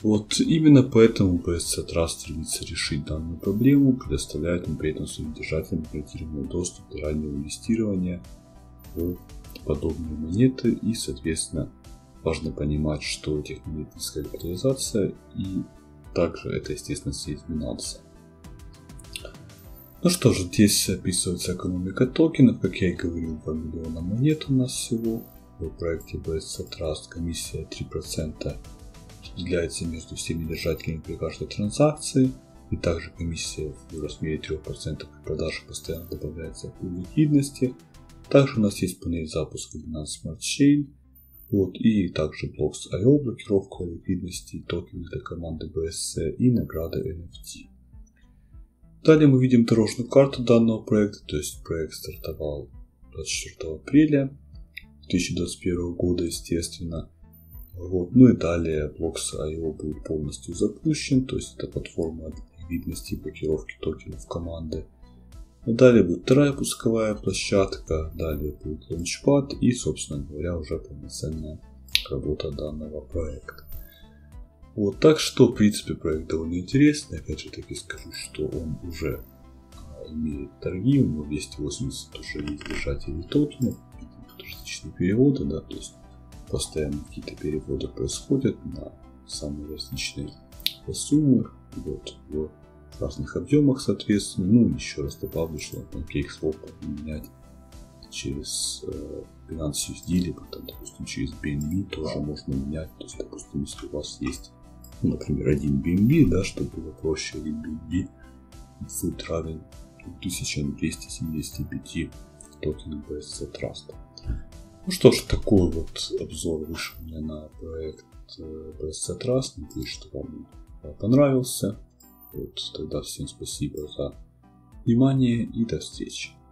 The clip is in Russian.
Вот именно поэтому BSC Trust стремится решить данную проблему, предоставляет им при этом своим держателям гарантированный доступ до раннего инвестирования в подобные монеты, и, соответственно, важно понимать, что у этих монет низкая капитализация, и также это, естественно, сеть Binance. Ну что же, здесь описывается экономика токенов, как я и говорил, 2 миллиона монет у нас всего. В проекте BSC Trust комиссия 3% распределяется между всеми держателями при каждой транзакции, и также комиссия в размере 3% при продаже постоянно добавляется к ликвидности. Также у нас есть панель запуска Binance Smart Chain, вот, и также Blocks.io, блокировка ликвидности, токены для команды BSC и награда NFT. Далее мы видим дорожную карту данного проекта, то есть проект стартовал 24 апреля 2021 года, естественно. Вот. Ну и далее Blocks.io будет полностью запущен, то есть это платформа для ликвидности и блокировки токенов команды. Далее будет вторая пусковая площадка, далее будет Launchpad и, собственно говоря, уже полноценная работа данного проекта. Вот, так что, в принципе, проект довольно интересный. Опять же таки скажу, что он уже имеет торги, у него 280 уже есть держателей токенов, различные переводы, да, то есть постоянно какие-то переводы происходят на самые различные суммы, вот, в разных объемах, соответственно. Ну, еще раз добавлю, что PancakeSwap менять через Binance USD, либо там, допустим, через BNB тоже можно менять. То есть, допустим, если у вас есть, например, один BNB, да, чтобы было проще, один BNB будет равен 1275 токенам BSC Trust. Ну что ж, такой вот обзор вышел у меня на проект BSC Trust. Надеюсь, что вам он понравился. Вот, тогда всем спасибо за внимание и до встречи.